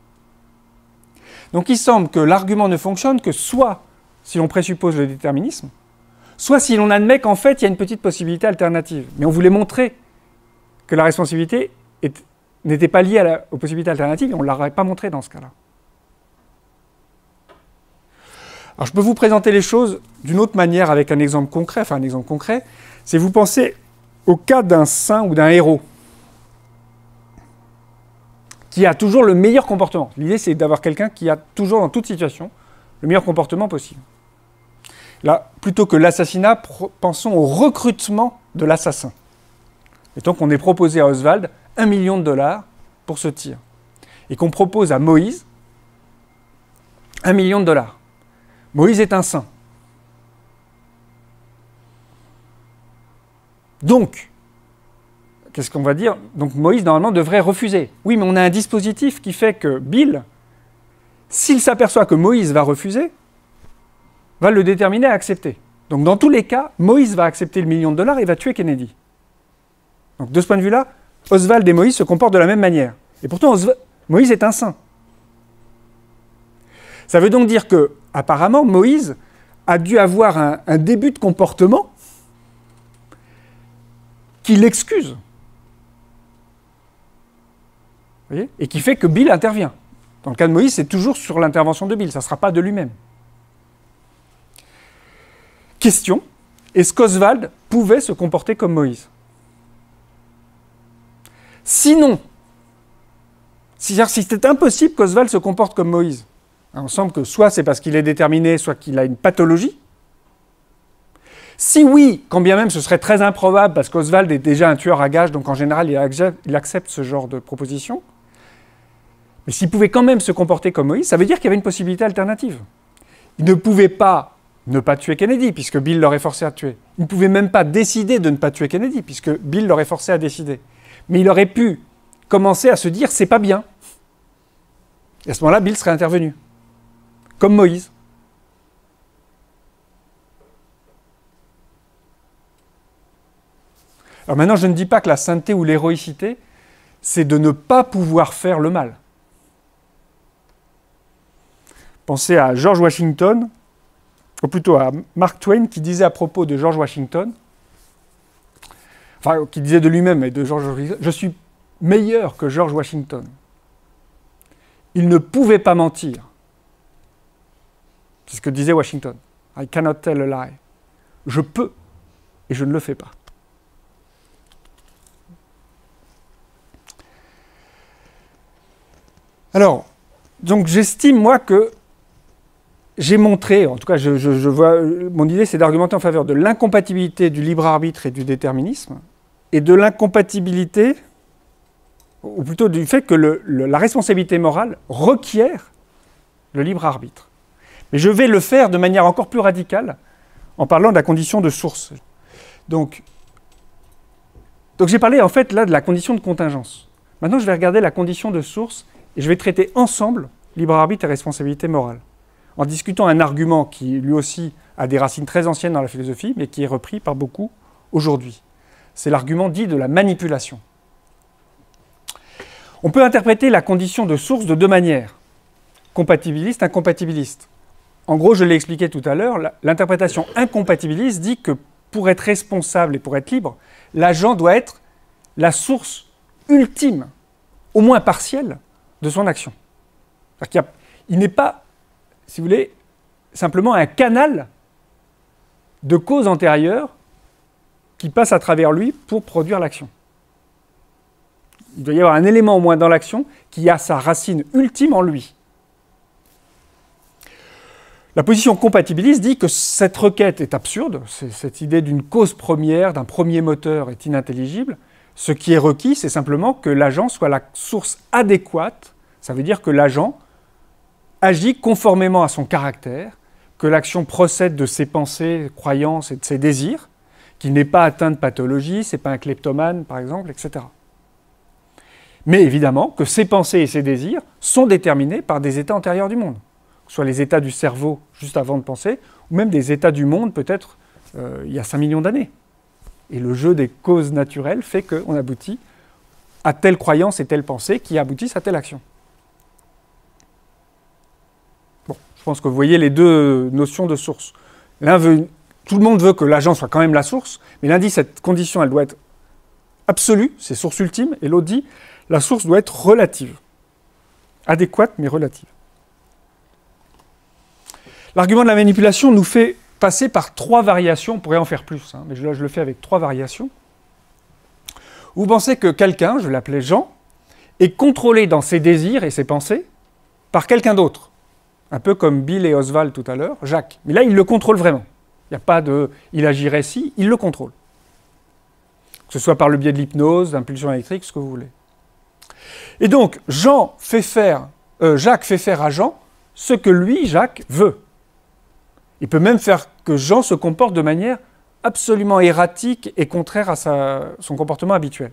Donc il semble que l'argument ne fonctionne que soit si l'on présuppose le déterminisme, soit si l'on admet qu'en fait, il y a une petite possibilité alternative. Mais on voulait montrer que la responsabilité n'était pas liée aux possibilités alternatives, et on ne l'aurait pas montré dans ce cas-là. Alors je peux vous présenter les choses d'une autre manière avec un exemple concret. Enfin, un exemple concret, c'est vous pensez au cas d'un saint ou d'un héros qui a toujours le meilleur comportement. L'idée, c'est d'avoir quelqu'un qui a toujours, dans toute situation, le meilleur comportement possible. Là, plutôt que l'assassinat, pensons au recrutement de l'assassin. Mettons qu'on ait proposé à Oswald $1 million pour ce tir. Et qu'on propose à Moïse $1 million. Moïse est un saint. Donc, qu'est-ce qu'on va dire? Donc Moïse, normalement, devrait refuser. Oui, mais on a un dispositif qui fait que Bill, s'il s'aperçoit que Moïse va refuser, va le déterminer à accepter. Donc dans tous les cas, Moïse va accepter le $1 million et va tuer Kennedy. Donc de ce point de vue-là, Oswald et Moïse se comportent de la même manière. Et pourtant, Moïse est un saint. Ça veut donc dire que, apparemment, Moïse a dû avoir un début de comportement qui l'excuse. Vous voyez? Et qui fait que Bill intervient. Dans le cas de Moïse, c'est toujours sur l'intervention de Bill, ça ne sera pas de lui-même. Question, est-ce qu'Oswald pouvait se comporter comme Moïse? Sinon, c'est-à-dire si c'était impossible qu'Oswald se comporte comme Moïse, il semble que soit c'est parce qu'il est déterminé, soit qu'il a une pathologie. Si oui, quand bien même ce serait très improbable, parce qu'Oswald est déjà un tueur à gages, donc en général il accepte ce genre de proposition, mais s'il pouvait quand même se comporter comme Moïse, ça veut dire qu'il y avait une possibilité alternative. Il ne pouvait pas ne pas tuer Kennedy, puisque Bill l'aurait forcé à tuer. Il ne pouvait même pas décider de ne pas tuer Kennedy, puisque Bill l'aurait forcé à décider. Mais il aurait pu commencer à se dire « c'est pas bien ». Et à ce moment-là, Bill serait intervenu. Comme Moïse. Alors maintenant, je ne dis pas que la sainteté ou l'héroïcité, c'est de ne pas pouvoir faire le mal. Pensez à George Washington, ou plutôt à Mark Twain, qui disait à propos de George Washington, enfin, qui disait de lui-même et de George Washington, « Je suis meilleur que George Washington. Il ne pouvait pas mentir. » C'est ce que disait Washington. I cannot tell a lie. Je peux, et je ne le fais pas. Alors, donc j'estime, moi, que j'ai montré, en tout cas, je vois, mon idée, c'est d'argumenter en faveur de l'incompatibilité du libre arbitre et du déterminisme, et de l'incompatibilité, ou plutôt du fait que la responsabilité morale requiert le libre arbitre. Mais je vais le faire de manière encore plus radicale, en parlant de la condition de source. Donc j'ai parlé, en fait, là, de la condition de contingence. Maintenant, je vais regarder la condition de source, et je vais traiter ensemble libre arbitre et responsabilité morale, en discutant un argument qui, lui aussi, a des racines très anciennes dans la philosophie, mais qui est repris par beaucoup aujourd'hui. C'est l'argument dit de la manipulation. On peut interpréter la condition de source de deux manières, compatibiliste, incompatibiliste. En gros, je l'ai expliqué tout à l'heure, l'interprétation incompatibiliste dit que pour être responsable et pour être libre, l'agent doit être la source ultime, au moins partielle, de son action. C'est-à-dire qu'il n'est pas, si vous voulez, simplement un canal de cause antérieure qui passe à travers lui pour produire l'action. Il doit y avoir un élément au moins dans l'action qui a sa racine ultime en lui. La position compatibiliste dit que cette requête est absurde, cette idée d'une cause première, d'un premier moteur est inintelligible. Ce qui est requis, c'est simplement que l'agent soit la source adéquate, ça veut dire que l'agent agit conformément à son caractère, que l'action procède de ses pensées, croyances et de ses désirs, qu'il n'est pas atteint de pathologie, c'est pas un kleptomane par exemple, etc. Mais évidemment que ces pensées et ces désirs sont déterminés par des états antérieurs du monde, que ce soit les états du cerveau juste avant de penser, ou même des états du monde peut-être il y a 5 millions d'années. Et le jeu des causes naturelles fait qu'on aboutit à telle croyance et telle pensée qui aboutissent à telle action. Bon, je pense que vous voyez les deux notions de source. Tout le monde veut que l'agent soit quand même la source, mais l'un dit cette condition, elle doit être absolue, c'est source ultime, et l'autre dit la source doit être relative. Adéquate, mais relative. L'argument de la manipulation nous fait passer par 3 variations, on pourrait en faire plus, mais là je le fais avec 3 variations. Vous pensez que quelqu'un, je l'appelais Jean, est contrôlé dans ses désirs et ses pensées par quelqu'un d'autre. Un peu comme Bill et Oswald tout à l'heure, Jacques. Mais là, il le contrôle vraiment. Il n'y a pas de « il agirait si », il le contrôle. Que ce soit par le biais de l'hypnose, d'impulsion électrique, ce que vous voulez. Et donc, Jacques fait faire à Jean ce que lui, Jacques, veut. Il peut même faire que Jean se comporte de manière absolument erratique et contraire à son comportement habituel.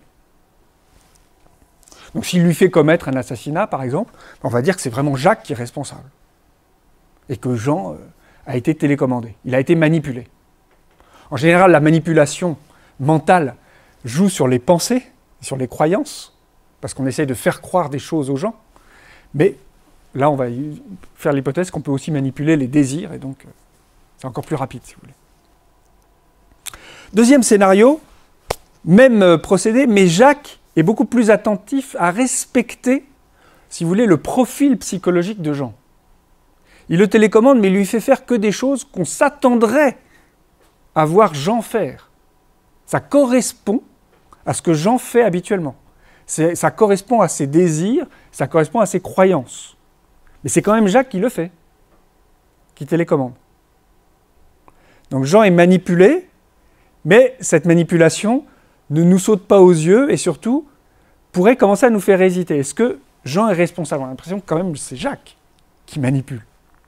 Donc s'il lui fait commettre un assassinat, par exemple, on va dire que c'est vraiment Jacques qui est responsable. Et que Jean a été télécommandé, il a été manipulé. En général, la manipulation mentale joue sur les pensées, sur les croyances, parce qu'on essaye de faire croire des choses aux gens. Mais là, on va faire l'hypothèse qu'on peut aussi manipuler les désirs, et donc c'est encore plus rapide, si vous voulez. Deuxième scénario, même procédé, mais Jacques est beaucoup plus attentif à respecter, si vous voulez, le profil psychologique de Jean. Il le télécommande, mais il lui fait faire que des choses qu'on s'attendrait à voir Jean faire. Ça correspond à ce que Jean fait habituellement. Ça correspond à ses désirs, ça correspond à ses croyances. Mais c'est quand même Jacques qui le fait, qui télécommande. Donc Jean est manipulé, mais cette manipulation ne nous saute pas aux yeux et surtout pourrait commencer à nous faire hésiter. Est-ce que Jean est responsable? On a l'impression que quand même c'est Jacques qui manipule.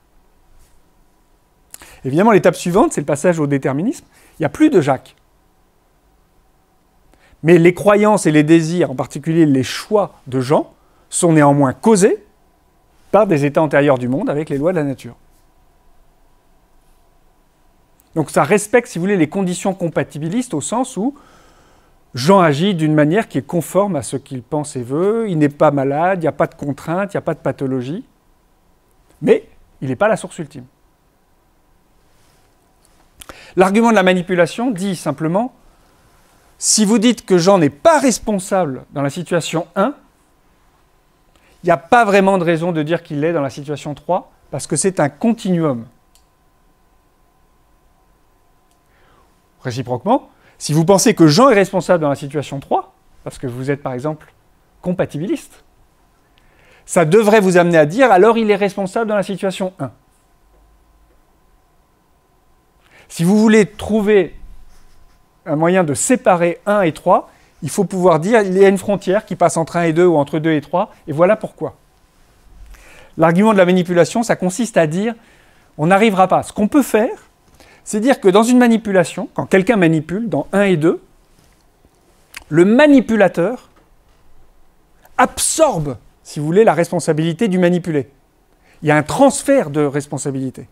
Évidemment, l'étape suivante, c'est le passage au déterminisme. Il n'y a plus de Jacques. Mais les croyances et les désirs, en particulier les choix de Jean, sont néanmoins causés par des états antérieurs du monde avec les lois de la nature. Donc ça respecte, si vous voulez, les conditions compatibilistes au sens où Jean agit d'une manière qui est conforme à ce qu'il pense et veut, il n'est pas malade, il n'y a pas de contrainte, il n'y a pas de pathologie, mais il n'est pas la source ultime. L'argument de la manipulation dit simplement, si vous dites que Jean n'est pas responsable dans la situation 1, il n'y a pas vraiment de raison de dire qu'il l'est dans la situation 3, parce que c'est un continuum. réciproquement, si vous pensez que Jean est responsable dans la situation 3, parce que vous êtes par exemple compatibiliste, ça devrait vous amener à dire alors il est responsable dans la situation 1. Si vous voulez trouver un moyen de séparer 1 et 3, il faut pouvoir dire il y a une frontière qui passe entre 1 et 2 ou entre 2 et 3, et voilà pourquoi. L'argument de la manipulation, ça consiste à dire on n'arrivera pas. Ce qu'on peut faire, c'est dire que dans une manipulation, quand quelqu'un manipule, dans 1 et 2, le manipulateur absorbe, si vous voulez, la responsabilité du manipulé. Il y a un transfert de responsabilité.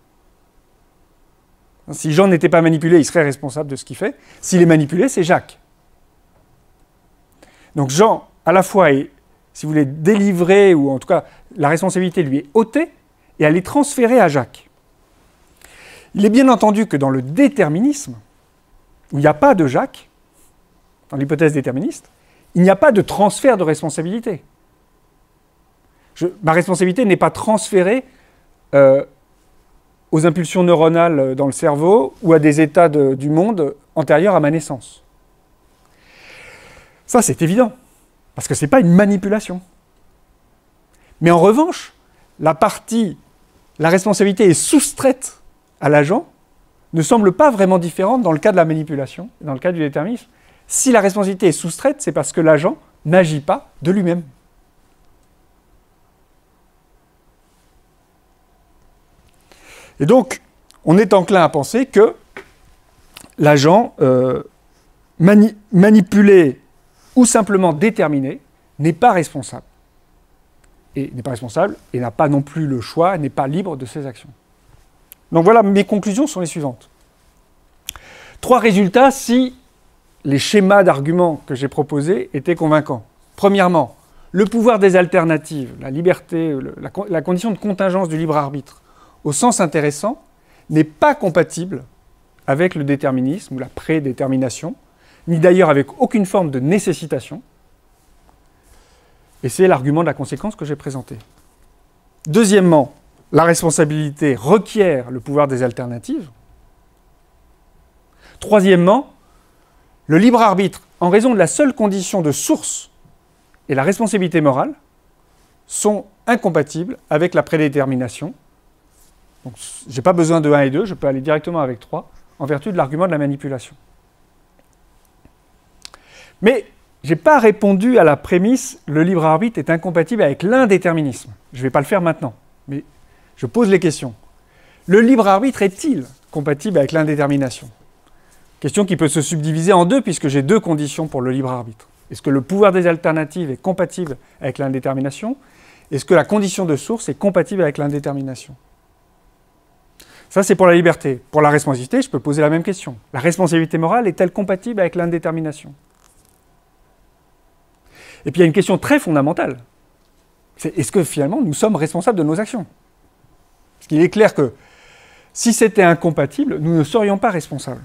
Si Jean n'était pas manipulé, il serait responsable de ce qu'il fait. S'il est manipulé, c'est Jacques. Donc Jean, à la fois, est, si vous voulez, délivré, ou en tout cas, la responsabilité lui est ôtée, et elle est transférée à Jacques. Il est bien entendu que dans le déterminisme, où il n'y a pas de Jacques, dans l'hypothèse déterministe, il n'y a pas de transfert de responsabilité. Ma responsabilité n'est pas transférée aux impulsions neuronales dans le cerveau ou à des états du monde antérieurs à ma naissance. Ça, c'est évident, parce que ce n'est pas une manipulation. Mais en revanche, la responsabilité est soustraite à l'agent, ne semble pas vraiment différente dans le cas de la manipulation, dans le cas du déterminisme. Si la responsabilité est soustraite, c'est parce que l'agent n'agit pas de lui-même. Et donc, on est enclin à penser que l'agent manipulé ou simplement déterminé n'est pas responsable. Et n'est pas responsable et n'a pas non plus le choix, n'est pas libre de ses actions. Donc voilà, mes conclusions sont les suivantes. 3 résultats si les schémas d'arguments que j'ai proposés étaient convaincants. Premièrement, le pouvoir des alternatives, la liberté, la condition de contingence du libre arbitre, au sens intéressant, n'est pas compatible avec le déterminisme ou la prédétermination, ni d'ailleurs avec aucune forme de nécessitation. Et c'est l'argument de la conséquence que j'ai présenté. Deuxièmement, la responsabilité requiert le pouvoir des alternatives. Troisièmement, le libre arbitre, en raison de la seule condition de source et la responsabilité morale, sont incompatibles avec la prédétermination. Donc, je n'ai pas besoin de 1 et 2, je peux aller directement avec 3, en vertu de l'argument de la manipulation. Mais je n'ai pas répondu à la prémisse « le libre arbitre est incompatible avec l'indéterminisme ». Je ne vais pas le faire maintenant, mais je pose les questions. Le libre arbitre est-il compatible avec l'indétermination? Question qui peut se subdiviser en deux, puisque j'ai 2 conditions pour le libre arbitre. Est-ce que le pouvoir des alternatives est compatible avec l'indétermination? Est-ce que la condition de source est compatible avec l'indétermination? Ça, c'est pour la liberté. Pour la responsabilité, je peux poser la même question. La responsabilité morale est-elle compatible avec l'indétermination? Et puis il y a une question très fondamentale. C'est est-ce que finalement nous sommes responsables de nos actions? Parce qu'il est clair que si c'était incompatible, nous ne serions pas responsables.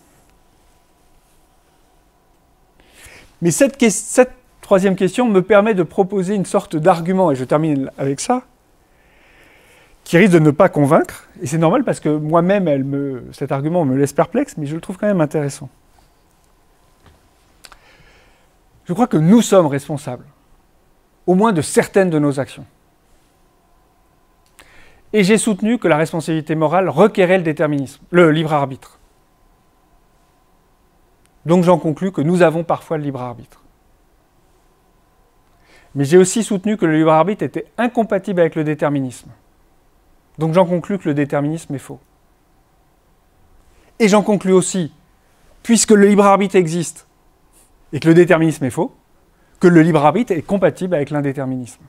Mais cette 3e question me permet de proposer une sorte d'argument, et je termine avec ça, qui risque de ne pas convaincre, et c'est normal parce que moi-même, cet argument me laisse perplexe, mais je le trouve quand même intéressant. Je crois que nous sommes responsables, au moins de certaines de nos actions. Et j'ai soutenu que la responsabilité morale requérait le déterminisme, le libre arbitre. Donc j'en conclus que nous avons parfois le libre arbitre. Mais j'ai aussi soutenu que le libre arbitre était incompatible avec le déterminisme. Donc j'en conclus que le déterminisme est faux. Et j'en conclus aussi, puisque le libre arbitre existe et que le déterminisme est faux, que le libre arbitre est compatible avec l'indéterminisme.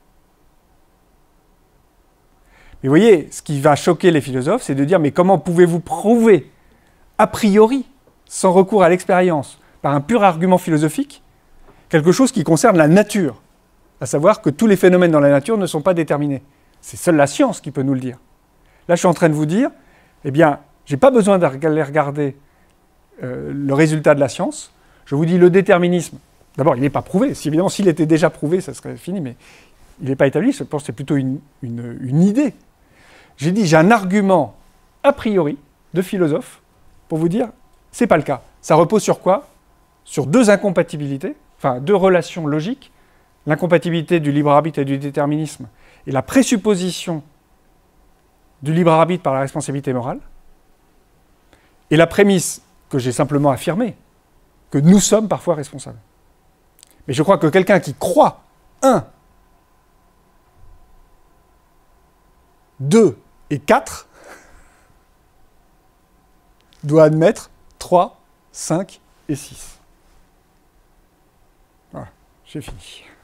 Mais vous voyez, ce qui va choquer les philosophes, c'est de dire, mais comment pouvez-vous prouver, a priori, sans recours à l'expérience, par un pur argument philosophique, quelque chose qui concerne la nature, à savoir que tous les phénomènes dans la nature ne sont pas déterminés. C'est seule la science qui peut nous le dire. Là, je suis en train de vous dire, eh bien, je n'ai pas besoin d'aller regarder le résultat de la science. Je vous dis, le déterminisme, d'abord, il n'est pas prouvé. Évidemment, s'il était déjà prouvé, ça serait fini, mais il n'est pas établi. Je pense que c'est plutôt une idée. J'ai dit, j'ai un argument a priori de philosophe pour vous dire, C'est pas le cas. Ça repose sur quoi? Sur deux incompatibilités, enfin deux relations logiques, l'incompatibilité du libre arbitre et du déterminisme, et la présupposition du libre arbitre par la responsabilité morale, et la prémisse que j'ai simplement affirmée, que nous sommes parfois responsables. Mais je crois que quelqu'un qui croit 1, 2 et 4 doit admettre 3, 5 et 6. Voilà, j'ai fini.